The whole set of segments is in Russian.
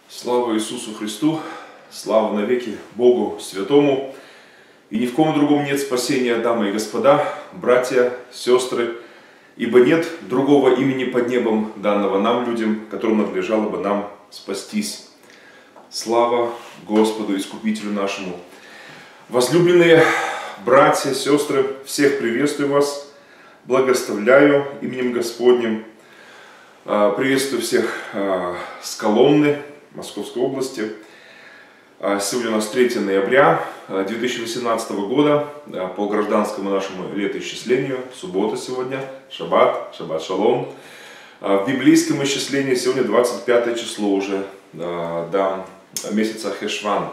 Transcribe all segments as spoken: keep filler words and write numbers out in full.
Слава Иисусу Христу, слава навеки Богу Святому. И ни в ком другом нет спасения, дамы и господа, братья, сестры, ибо нет другого имени под небом, данного нам, людям, которым надлежало бы нам спастись. Слава Господу, Искупителю нашему. Возлюбленные братья, сестры, всех приветствую вас, благословляю именем Господним. Приветствую всех с Коломны, Московской области. Сегодня у нас третье ноября две тысячи восемнадцатого года, по гражданскому нашему летоисчислению, суббота сегодня, шаббат, шаббат шалом. В библейском исчислении сегодня двадцать пятое число уже, до месяца Хешван.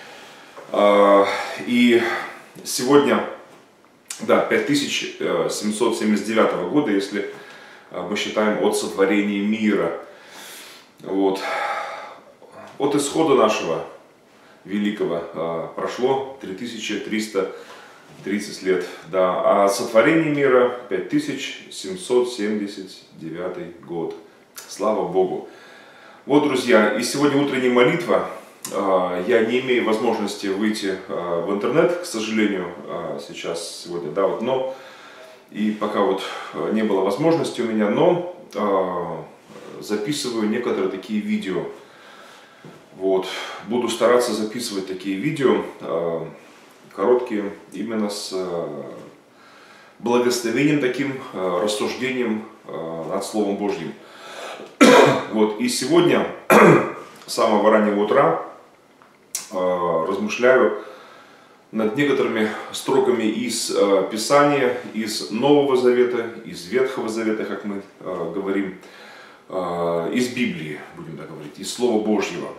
И сегодня, да, пять тысяч семьсот семьдесят девятого года, если мы считаем от сотворения мира. Вот. От исхода нашего великого прошло три тысячи триста тридцать лет, да, а сотворение мира пять тысяч семьсот семьдесят девятый год. Слава Богу. Вот, друзья, и сегодня утренняя молитва. Я не имею возможности выйти в интернет, к сожалению, сейчас, сегодня, да, вот, но и пока вот не было возможности у меня, но записываю некоторые такие видео. Вот. Буду стараться записывать такие видео, э, короткие, именно с э, благословением таким, э, рассуждением э, над Словом Божьим. Вот. И сегодня, с самого раннего утра, э, размышляю над некоторыми строками из э, Писания, из Нового Завета, из Ветхого Завета, как мы э, говорим, э, из Библии, будем так говорить, из Слова Божьего.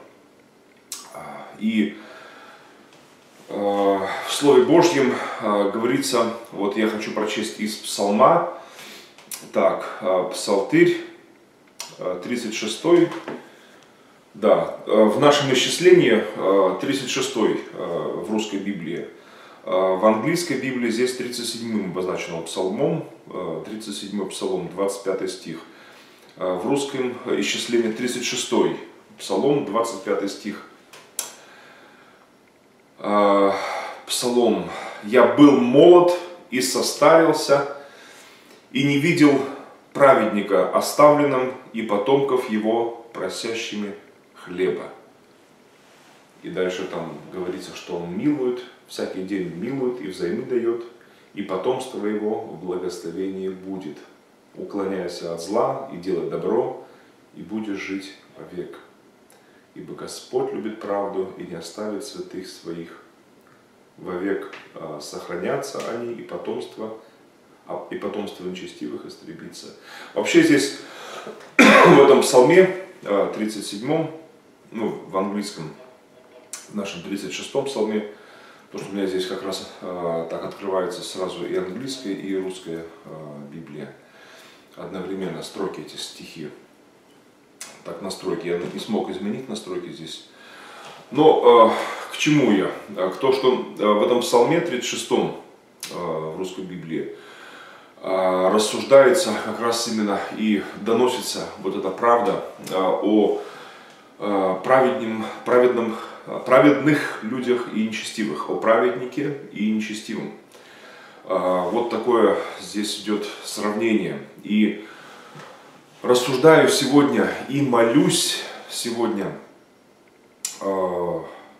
И э, в Слове Божьем э, говорится, вот я хочу прочесть из Псалма, так, э, Псалтырь, э, тридцать шестой, да, э, в нашем исчислении э, тридцать шестой э, в русской Библии, э, в английской Библии здесь тридцать седьмым обозначено псалмом, э, тридцать седьмой псалом, двадцать пятый стих, э, в русском исчислении тридцать шестой псалом, двадцать пятый стих. Псалом. «Я был молод и состарился, и не видел праведника оставленным, и потомков его просящими хлеба». И дальше там говорится, что он милует, всякий день милует и взаймы дает, и потомство его в благословении будет. Уклоняйся от зла и делай добро, и будешь жить вовек. Ибо Господь любит правду и не оставит святых своих. Вовек а, сохранятся они, и потомство, а, и потомство нечестивых истребится. Вообще здесь, в этом псалме, а, тридцать седьмом, ну, в английском, в нашем тридцать шестом псалме, потому что у меня здесь как раз а, так открывается сразу и английская, и русская а, Библия. Одновременно строки, эти стихи. Так, настройки. Я не смог изменить настройки здесь. Но э, к чему я? К тому, что э, в этом псалме тридцать шестом э, в русской Библии э, рассуждается как раз именно и доносится вот эта правда э, о э, праведном, праведном, праведных людях и нечестивых, о праведнике и нечестивом. Э, вот такое здесь идет сравнение. И рассуждаю сегодня и молюсь сегодня, э,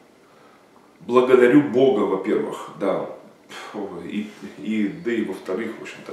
благодарю Бога, во-первых, да, и, и, да и во-вторых, в общем-то,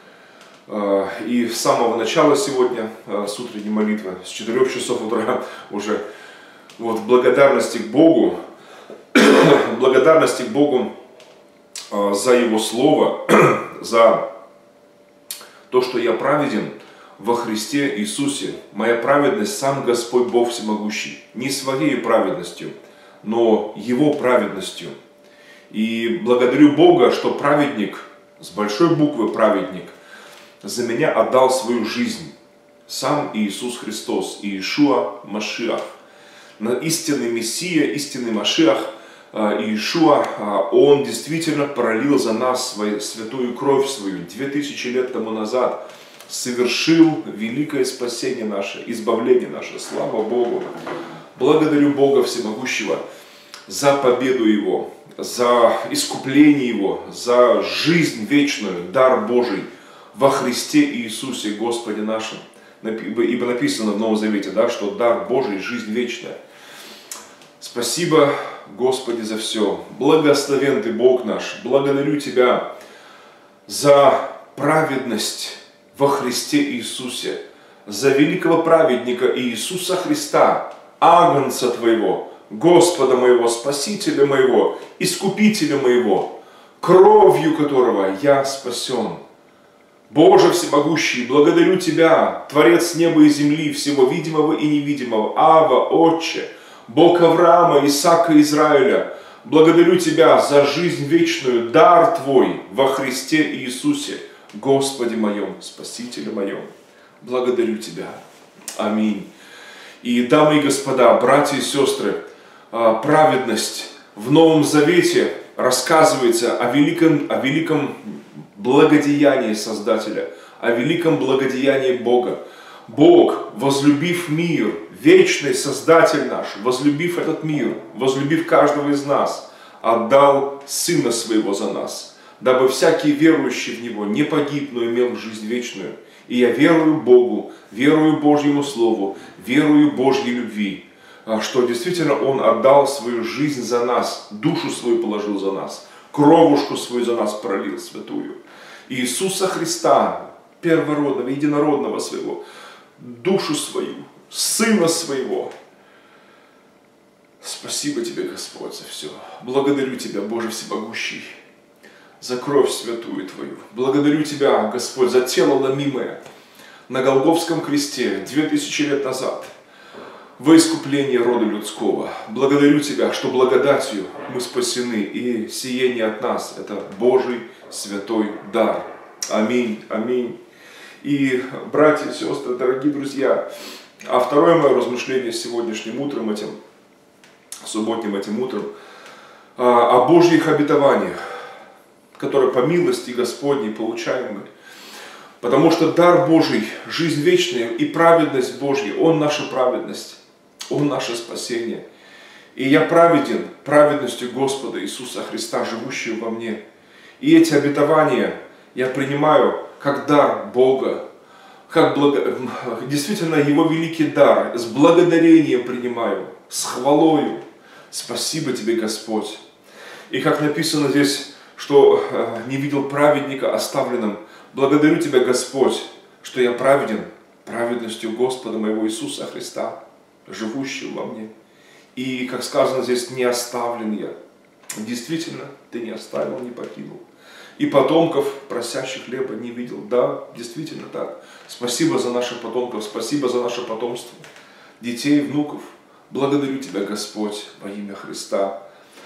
э, и с самого начала сегодня, э, с утренней молитвы, с четырёх часов утра уже, вот, в благодарности к Богу, благодарности к Богу э, за Его Слово, за то, что я праведен во Христе Иисусе. Моя праведность сам Господь Бог Всемогущий. Не своей праведностью, но Его праведностью. И благодарю Бога, что праведник, с большой буквы праведник, за меня отдал свою жизнь. Сам Иисус Христос, Иешуа Машиах. Истинный Мессия, истинный Машиах, Иешуа, Он действительно пролил за нас свою святую кровь свою две тысячи лет тому назад. Совершил великое спасение наше, избавление наше. Слава Богу! Благодарю Бога Всемогущего за победу Его, за искупление Его, за жизнь вечную, дар Божий во Христе Иисусе Господе нашим. Ибо написано в Новом Завете, да, что дар Божий – жизнь вечная. Спасибо, Господи, за все. Благословен Ты, Бог наш. Благодарю Тебя за праведность во Христе Иисусе, за великого праведника Иисуса Христа, Агнца Твоего, Господа моего, Спасителя моего, Искупителя моего, кровью которого я спасен. Боже Всемогущий, благодарю Тебя, Творец неба и земли, всего видимого и невидимого, Ава, Отче, Бог Авраама, Исаака и Израиля, благодарю Тебя за жизнь вечную, дар Твой во Христе Иисусе, Господе моем, Спасителе моем. Благодарю Тебя. Аминь. И, дамы и господа, братья и сестры, праведность в Новом Завете рассказывается о великом, о великом благодеянии Создателя, о великом благодеянии Бога. Бог, возлюбив мир, вечный Создатель наш, возлюбив этот мир, возлюбив каждого из нас, отдал Сына Своего за нас, дабы всякий верующий в Него не погиб, но имел жизнь вечную. И я верую Богу, верую Божьему Слову, верую Божьей любви, что действительно Он отдал свою жизнь за нас, душу свою положил за нас, кровушку свою за нас пролил святую. Иисуса Христа, первородного, единородного своего, душу свою, Сына Своего. Спасибо Тебе, Господь, за все. Благодарю Тебя, Боже Всемогущий, за кровь святую Твою. Благодарю Тебя, Господь, за тело ломимое на Голгофском кресте две тысячи лет назад во искупление рода людского. Благодарю Тебя, что благодатью мы спасены, и сие не от нас, это Божий святой дар. Аминь, аминь. И, братья и сестры, дорогие друзья, а второе мое размышление сегодняшним утром, этим субботним этим утром, о Божьих обетованиях, которые по милости Господней получаем мы. Потому что дар Божий, жизнь вечная и праведность Божья, Он наша праведность, Он наше спасение. И я праведен праведностью Господа Иисуса Христа, живущего во мне. И эти обетования я принимаю как дар Бога, как благо... действительно Его великий дар, с благодарением принимаю, с хвалою. Спасибо Тебе, Господь. И как написано здесь, что не видел праведника оставленным, благодарю Тебя, Господь, что я праведен праведностью Господа моего Иисуса Христа, живущего во мне. И, как сказано здесь, не оставлен я. Действительно, Ты не оставил, не покинул. И потомков, просящих хлеба, не видел. Да, действительно так. Спасибо за наших потомков, спасибо за наше потомство, детей, внуков. Благодарю Тебя, Господь, во имя Христа.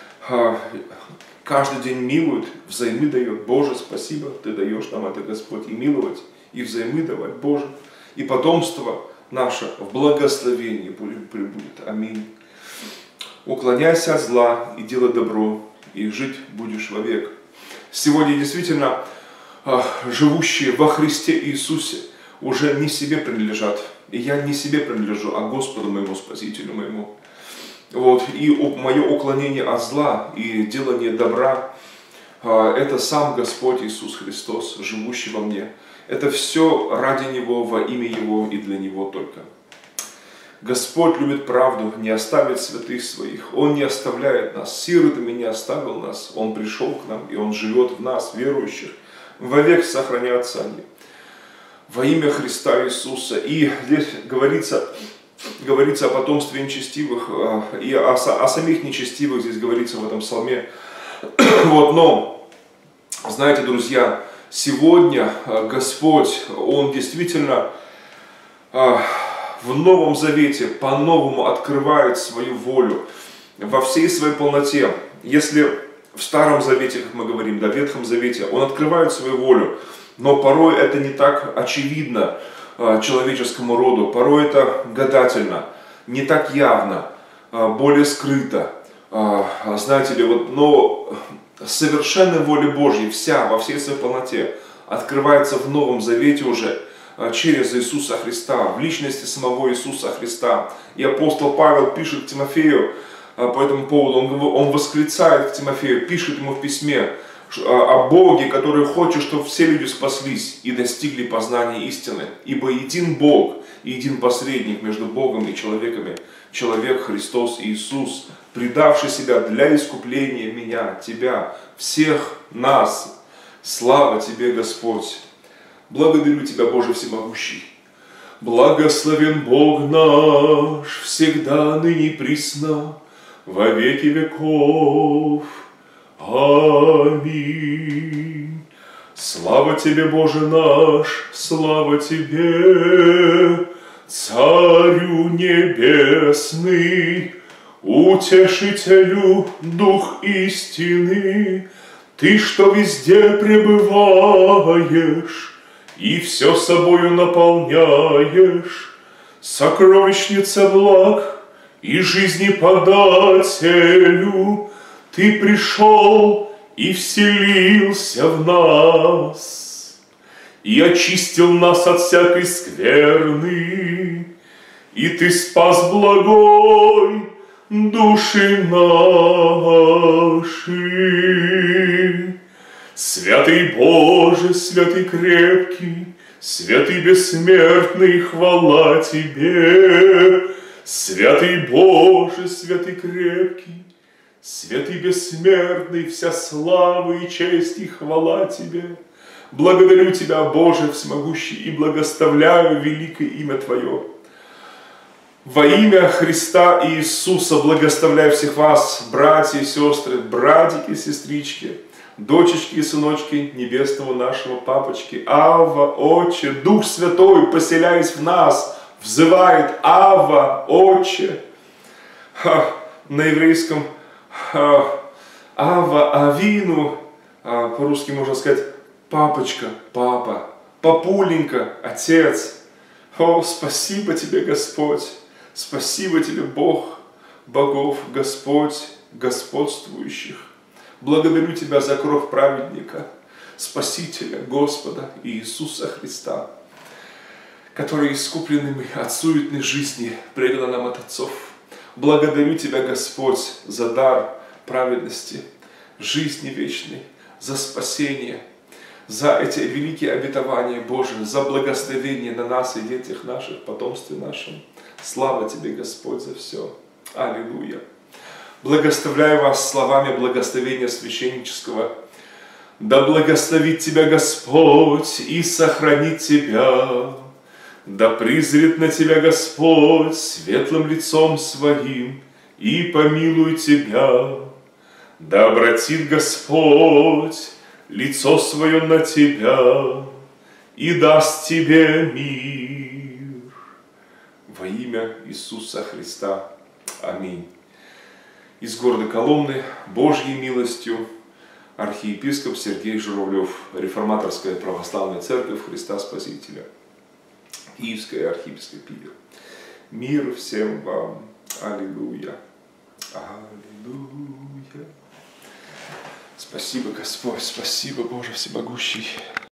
Каждый день милует, взаймы дает. Боже, спасибо, Ты даешь нам это, Господь, и миловать, и взаймы давать, Боже. И потомство наше в благословении пребудет. Аминь. Уклоняйся от зла и делай добро, и жить будешь вовек. Сегодня действительно живущие во Христе Иисусе уже не себе принадлежат. И я не себе принадлежу, а Господу моему, Спасителю моему. Вот. И мое уклонение от зла и делание добра, это сам Господь Иисус Христос, живущий во мне. Это все ради Него, во имя Его и для Него только. Господь любит правду, не оставит святых своих. Он не оставляет нас, сиротами не оставил нас. Он пришел к нам, и Он живет в нас, верующих. Вовек сохранятся они. Во имя Христа Иисуса. И здесь говорится, говорится о потомстве нечестивых, и о, о самих нечестивых здесь говорится в этом псалме. Вот, но, знаете, друзья, сегодня Господь, Он действительно в Новом Завете по-новому открывает свою волю во всей своей полноте. Если в Старом Завете, как мы говорим, да, в Ветхом Завете, Он открывает свою волю, но порой это не так очевидно человеческому роду, порой это гадательно, не так явно, более скрыто. Знаете ли, вот, но совершенная воля Божья, вся, во всей своей полноте, открывается в Новом Завете уже через Иисуса Христа, в личности самого Иисуса Христа. И апостол Павел пишет к Тимофею по этому поводу, он, он восклицает к Тимофею, пишет ему в письме о Боге, который хочет, чтобы все люди спаслись и достигли познания истины. Ибо един Бог и един посредник между Богом и человеками, человек Христос Иисус, предавший себя для искупления меня, тебя, всех нас. Слава Тебе, Господь! Благодарю Тебя, Боже Всемогущий! Благословен Бог наш, всегда, ныне и присно, во веки веков. Аминь. Слава Тебе, Боже наш, слава Тебе, Царю Небесный, Утешителю, Дух истины, Ты, что везде пребываешь и все собою наполняешь, сокровищница благ и жизни подателю, Ты пришел и вселился в нас, и очистил нас от всякой скверны, и Ты спас благой души наши. Святый Боже, святый крепкий, святый бессмертный, хвала Тебе. Святый Боже, святый крепкий, святый бессмертный, вся слава и честь и хвала Тебе. Благодарю Тебя, Боже всемогущий, и благословляю великое имя Твое. Во имя Христа Иисуса благословляю всех вас, братья и сестры, братики и сестрички, дочечки и сыночки небесного нашего Папочки. Авва, Отче, Дух Святой, поселяясь в нас, взывает Авва, Отче. Ха, на еврейском ха, Авва, Авину, а, по-русски можно сказать папочка, папа, папуленька, отец. О, спасибо Тебе, Господь. Спасибо Тебе, Бог, богов, Господь, господствующих. Благодарю Тебя за кровь праведника, Спасителя, Господа Иисуса Христа, который искупленными от суетной жизни предал нам от отцов. Благодарю Тебя, Господь, за дар праведности, жизни вечной, за спасение, за эти великие обетования Божии, за благословение на нас и детях наших, потомстве нашем. Слава Тебе, Господь, за все. Аллилуйя. Благословляю вас словами благословения священнического. Да благословит Тебя Господь и сохранит Тебя. Да призрит на Тебя Господь светлым лицом Своим и помилует Тебя. Да обратит Господь лицо Свое на Тебя и даст Тебе мир. Во имя Иисуса Христа. Аминь. Из города Коломны Божьей милостью архиепископ Сергей Журавлев, Реформаторская православная церковь Христа Спасителя, Киевская архиепископия. Мир всем вам. Аллилуйя. Аллилуйя. Спасибо, Господь, спасибо, Боже всемогущий.